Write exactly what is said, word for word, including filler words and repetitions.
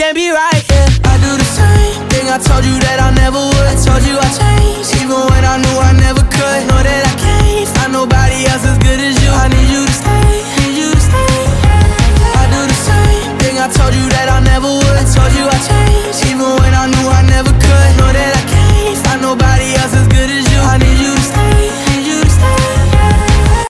can't be right, yeah. I do the same thing, I told you that I